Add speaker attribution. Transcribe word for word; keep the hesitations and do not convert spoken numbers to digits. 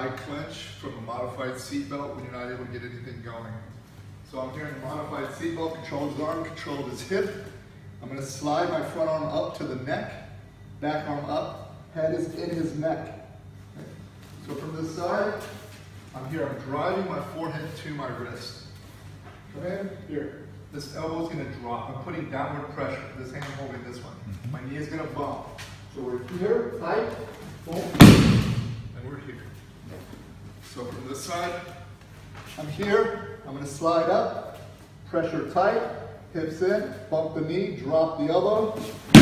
Speaker 1: high clinch from a modified seatbelt when you're not able to get anything going. So I'm here in the modified seatbelt, control his arm, control his hip. I'm going to slide my front arm up to the neck, back arm up, head is in his neck. Okay. So from this side, I'm here, I'm driving my forehead to my wrist. Come in, here. This elbow is going to drop. I'm putting downward pressure. This hand holding this one. Mm-hmm. My knee is going to bump. So we're here, tight, boom, and we're here. So from this side, I'm here. I'm going to slide up, pressure tight, hips in, bump the knee, drop the elbow.